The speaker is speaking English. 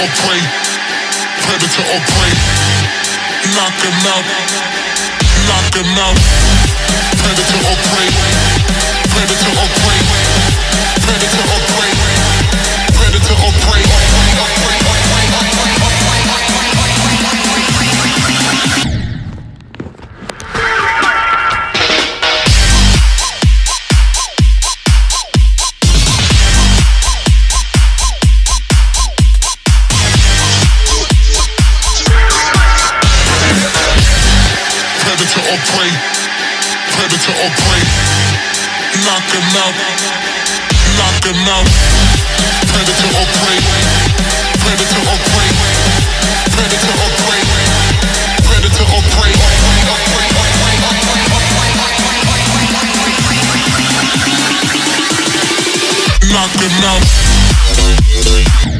or prey, predator or prey. Knock him out, knock him out. Predator or prey, predator or prey, predator or prey, predator or prey. Predator or prey, predator or prey. Knock him out, knock him out. Predator or prey, predator or prey, predator or prey, predator or prey. Knock him out.